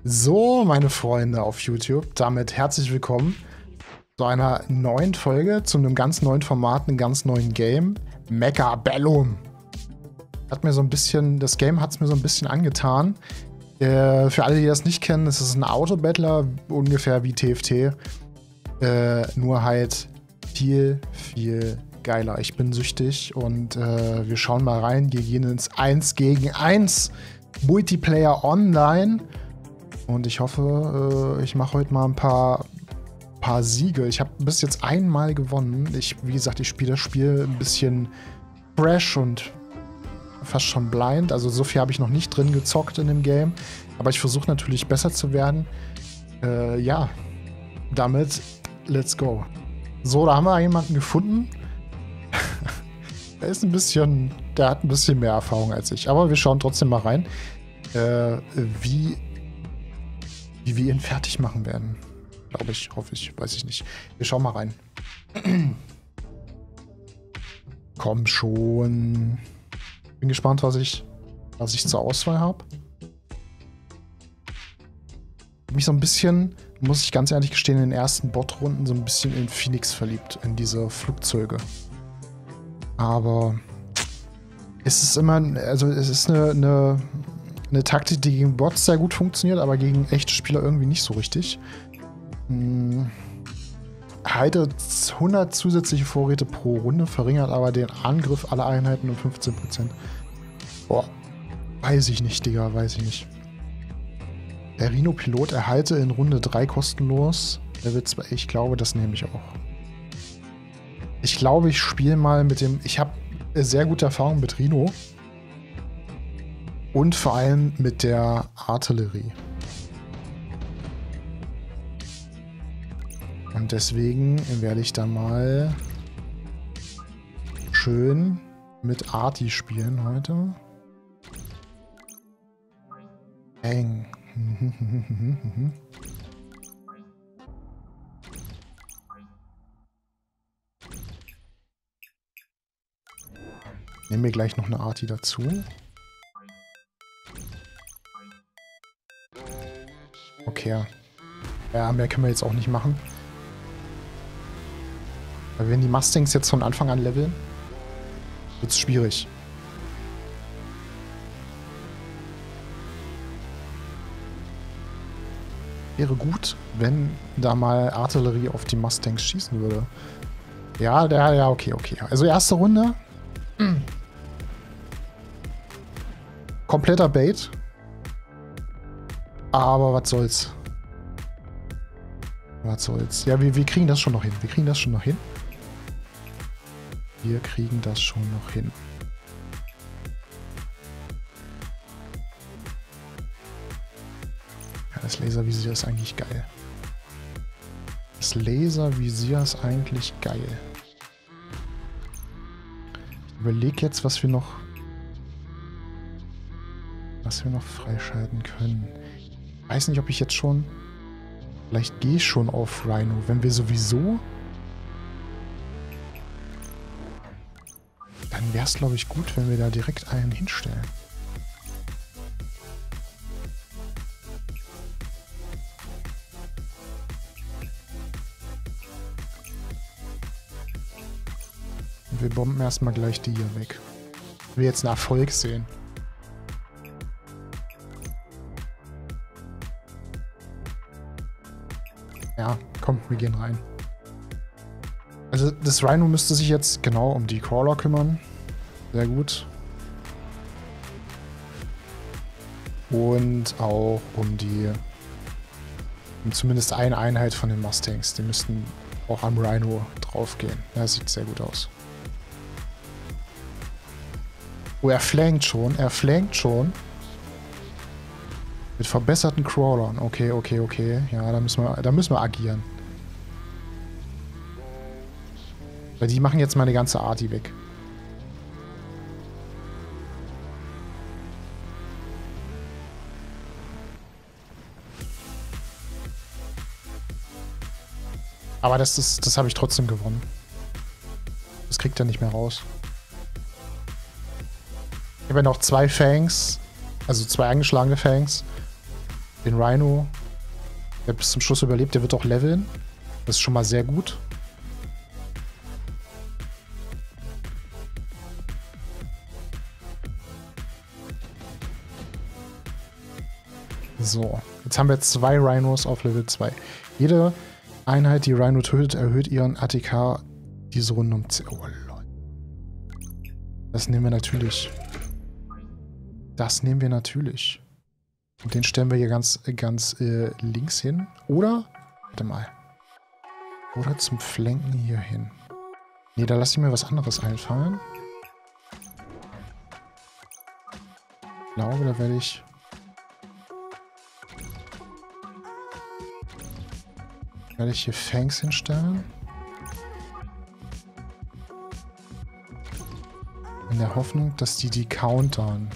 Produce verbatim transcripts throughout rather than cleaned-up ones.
So, meine Freunde auf YouTube, damit herzlich willkommen zu einer neuen Folge, zu einem ganz neuen Format, einem ganz neuen Game, Mechabellum. Hat mir so ein bisschen, das Game hat es mir so ein bisschen angetan. Äh, für alle, die das nicht kennen, es ist ein Autobattler, ungefähr wie T F T, äh, nur halt viel, viel geiler. Ich bin süchtig und äh, wir schauen mal rein. Wir gehen ins eins gegen eins Multiplayer Online. Und ich hoffe, äh, ich mache heute mal ein paar, paar Siege. Ich habe bis jetzt einmal gewonnen. Ich, wie gesagt, ich spiele das Spiel ein bisschen fresh und fast schon blind. Also so viel habe ich noch nicht drin gezockt in dem Game. Aber ich versuche natürlich besser zu werden. Äh, ja, damit, let's go. So, da haben wir jemanden gefunden. Der ist ein bisschen, der hat ein bisschen mehr Erfahrung als ich. Aber wir schauen trotzdem mal rein, äh, wie wie wir ihn fertig machen werden. Glaube ich, hoffe ich, weiß ich nicht. Wir schauen mal rein. Komm schon. Bin gespannt, was ich, was ich zur Auswahl habe. Mich so ein bisschen, muss ich ganz ehrlich gestehen, in den ersten Bot-Runden so ein bisschen in Phoenix verliebt, in diese Flugzeuge. Aber es ist immer, also es ist eine, eine Eine Taktik, die gegen Bots sehr gut funktioniert, aber gegen echte Spieler irgendwie nicht so richtig. Hm. Halte hundert zusätzliche Vorräte pro Runde, verringert aber den Angriff aller Einheiten um fünfzehn Prozent. Boah, weiß ich nicht, Digga, weiß ich nicht. Der Rhino-Pilot erhalte in Runde drei kostenlos. Level zwei, ich glaube, das nehme ich auch. Ich glaube, ich spiele mal mit dem... Ich habe sehr gute Erfahrung mit Rhino. Und vor allem mit der Artillerie. Und deswegen werde ich da mal schön mit Arti spielen heute. Eng. Nehmen wir gleich noch eine Arti dazu. Okay. Ja, mehr können wir jetzt auch nicht machen. Weil wenn die Mustangs jetzt von Anfang an leveln, wird es schwierig. Wäre gut, wenn da mal Artillerie auf die Mustangs schießen würde. Ja, der, ja, okay, okay. Also erste Runde. Mm. Kompletter Bait. Aber was soll's. Was soll's. Ja, wir, wir kriegen das schon noch hin. Wir kriegen das schon noch hin. Wir kriegen das schon noch hin. Ja, das Laservisier ist eigentlich geil. Das Laservisier ist eigentlich geil. Ich überlege jetzt, was wir noch... was wir noch freischalten können. Ich weiß nicht, ob ich jetzt schon... Vielleicht gehe ich schon auf Rhino, wenn wir sowieso... Dann wäre es, glaube ich, gut, wenn wir da direkt einen hinstellen. Und wir bomben erstmal gleich die hier weg. Ich will jetzt einen Erfolg sehen. Ja, komm, wir gehen rein. Also das Rhino müsste sich jetzt genau um die Crawler kümmern. Sehr gut. Und auch um die... um zumindest eine Einheit von den Mustangs. Die müssten auch am Rhino draufgehen. Das sieht sehr gut aus. Oh, er flankt schon. Er flankt schon. Mit verbesserten Crawlern. Okay, okay, okay. Ja, da müssen wir, da müssen wir agieren. Weil die machen jetzt meine ganze Arti weg. Aber das, das, das habe ich trotzdem gewonnen. Das kriegt er nicht mehr raus. Ich habe ja noch zwei Fangs. Also zwei angeschlagene Fangs. Den Rhino, der bis zum Schluss überlebt, der wird auch leveln. Das ist schon mal sehr gut. So, jetzt haben wir zwei Rhinos auf Level zwei. Jede Einheit, die Rhino tötet, erhöht ihren A T K diese Runde um zehn. Oh, lol. Das nehmen wir natürlich. Das nehmen wir natürlich. Und den stellen wir hier ganz, ganz äh, links hin. Oder, warte mal. Oder zum Flanken hier hin. Nee, da lasse ich mir was anderes einfallen. Ich glaube, da werde ich... Werde ich hier Fangs hinstellen. In der Hoffnung, dass die die countern.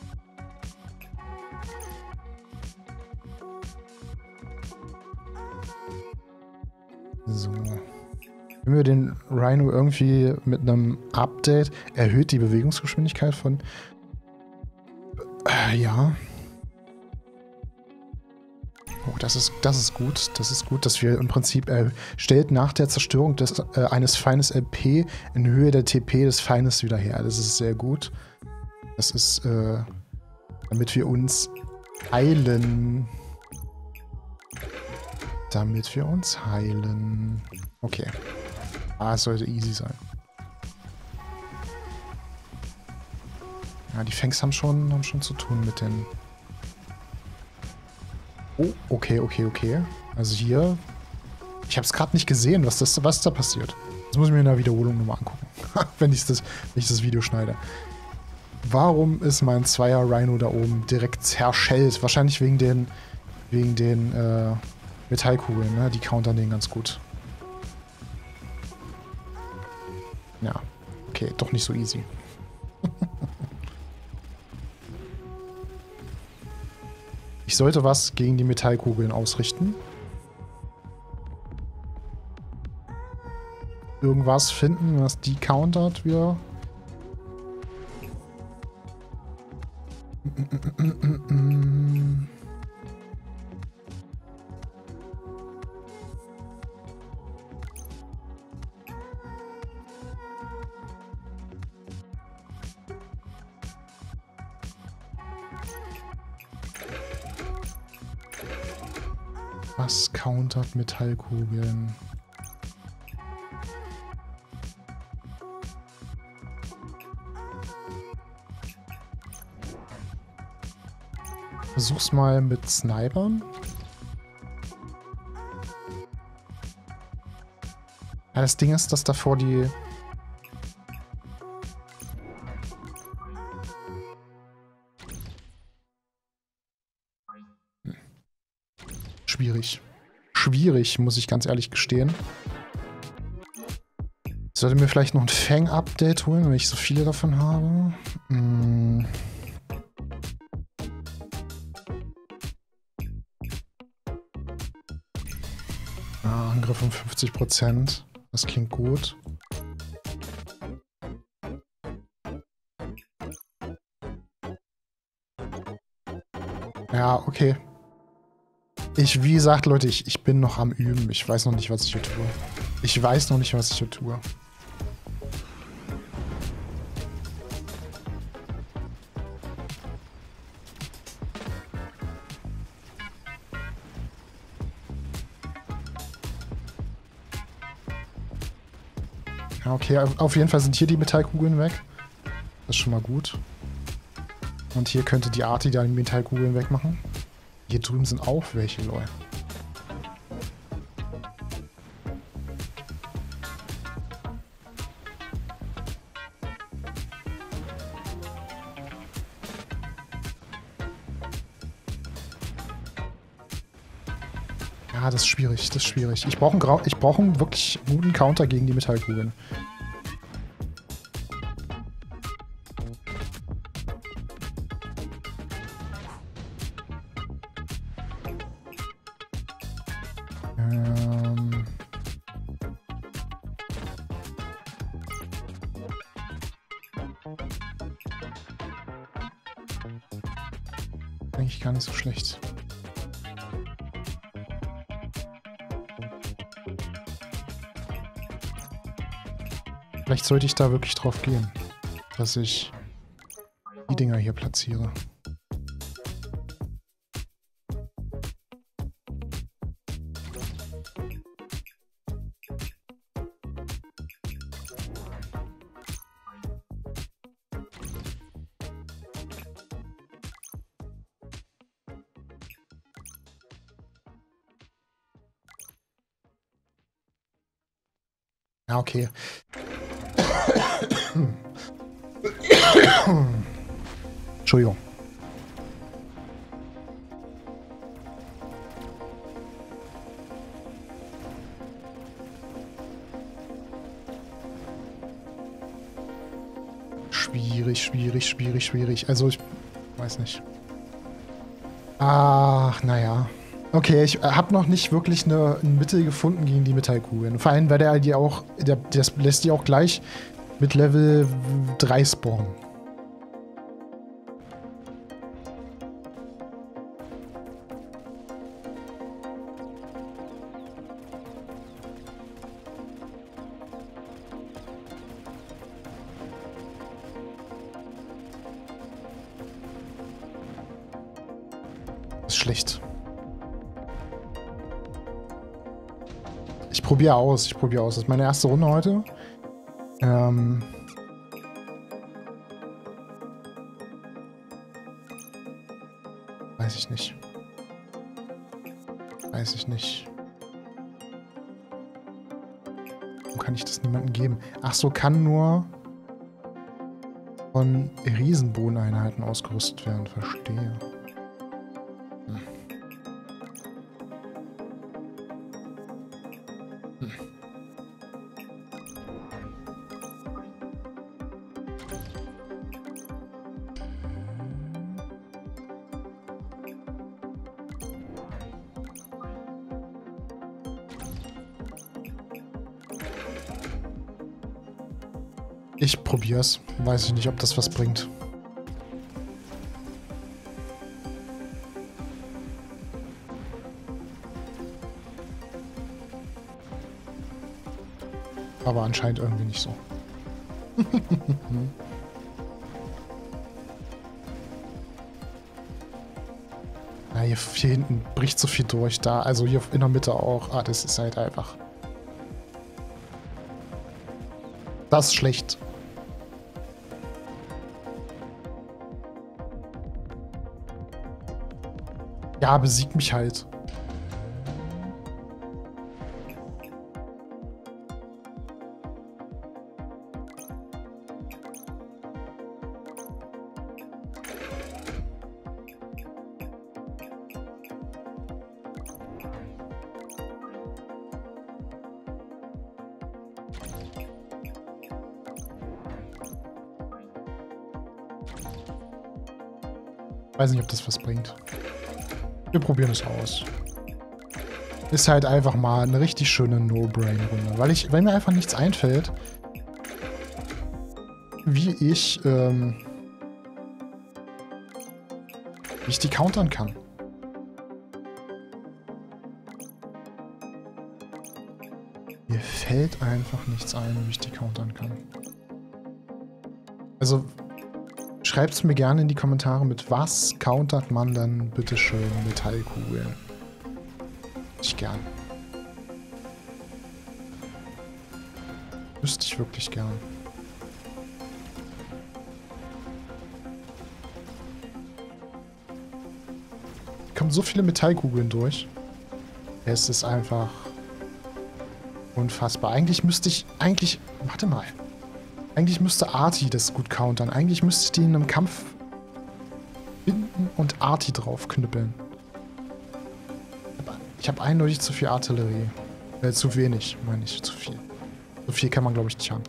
So. Wenn wir den Rhino irgendwie mit einem Update erhöht die Bewegungsgeschwindigkeit von... Äh, ja. Oh, das ist, das ist gut. Das ist gut, dass wir im Prinzip äh, stellt nach der Zerstörung des, äh, eines Feindes L P in Höhe der T P des Feindes wieder her. Das ist sehr gut. Das ist, äh, damit wir uns heilen. Damit wir uns heilen. Okay. Ah, es sollte easy sein. Ja, die Fangs haben schon, haben schon zu tun mit den... Oh, okay, okay, okay. Also hier... Ich habe es gerade nicht gesehen, was, das, was da passiert. Das muss ich mir in der Wiederholung nochmal angucken. wenn, ich das, wenn ich das Video schneide. Warum ist mein Zweier Rhino da oben direkt zerschellt? Wahrscheinlich wegen den... Wegen den, äh... Metallkugeln, ne? Die countern den ganz gut. Ja. Okay, doch nicht so easy. Ich sollte was gegen die Metallkugeln ausrichten. Irgendwas finden, was die countert wieder. Was countert Metallkugeln? Versuch's mal mit Snipern. Ja, das Ding ist, dass davor die... Schwierig. Schwierig, muss ich ganz ehrlich gestehen. Ich sollte mir vielleicht noch ein Fang-Update holen, wenn ich so viele davon habe. Hm. Ah, Angriff um fünfzig Prozent. Das klingt gut. Ja, okay. Ich, wie gesagt, Leute, ich, ich bin noch am Üben. Ich weiß noch nicht, was ich hier tue. Ich weiß noch nicht, was ich hier tue. Ja, okay, auf jeden Fall sind hier die Metallkugeln weg. Das ist schon mal gut. Und hier könnte die Arti da die Metallkugeln wegmachen. Hier drüben sind auch welche, Leute. Ja, das ist schwierig, das ist schwierig. Ich brauche einen, Grau ich brauche einen wirklich guten Counter gegen die Metallkugeln. Ähm... Eigentlich gar nicht so schlecht. Vielleicht sollte ich da wirklich drauf gehen, dass ich die Dinger hier platziere. Ja, okay. Entschuldigung. Schwierig, schwierig, schwierig, schwierig. Also ich weiß nicht. Ach, naja. Okay, ich habe noch nicht wirklich eine, ein Mittel gefunden gegen die Metallkugeln. Vor allem, weil der die auch, der, das lässt die auch gleich mit Level drei spawnen. Das ist schlecht. Ich probiere aus, ich probiere aus. Das ist meine erste Runde heute. Ähm Weiß ich nicht. Weiß ich nicht. Wo kann ich das niemandem geben? Ach so, kann nur von Riesenbohneneinheiten ausgerüstet werden. Verstehe. Hm. Hm. Ich probier's. Weiß ich nicht, ob das was bringt. Aber anscheinend irgendwie nicht so. Na, hier, hier hinten bricht so viel durch. Da, also hier in der Mitte auch. Ah, das ist halt einfach. Das ist schlecht. Ja, besieg mich halt. Weiß nicht, ob das was bringt. Wir probieren es aus. Ist halt einfach mal eine richtig schöne No-Brain-Runde. Weil ich, weil mir einfach nichts einfällt, wie ich, ähm, wie ich die countern kann. Mir fällt einfach nichts ein, wie ich die countern kann. Also schreibt es mir gerne in die Kommentare, mit was countert man dann bitteschön Metallkugeln. Ich gern. Wüsste ich wirklich gern. Kommen so viele Metallkugeln durch. Es ist einfach unfassbar. Eigentlich müsste ich, eigentlich, warte mal. Eigentlich müsste Arti das gut countern. Eigentlich müsste ich die in einem Kampf binden und Arti drauf knüppeln. Ich habe eindeutig zu viel Artillerie. Äh, zu wenig, meine ich. Zu viel. So viel kann man, glaube ich, nicht haben.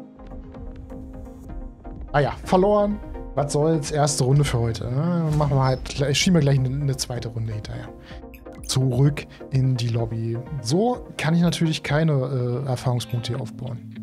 Ah ja, verloren. Was soll's? Erste Runde für heute. Ne? Machen wir halt, ich schiebe mir gleich eine, eine zweite Runde hinterher. Zurück in die Lobby. So kann ich natürlich keine äh, Erfahrungspunkte hier aufbauen.